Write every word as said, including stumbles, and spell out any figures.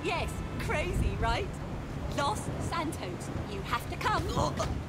Yes, crazy, right? Los Santos, you have to come.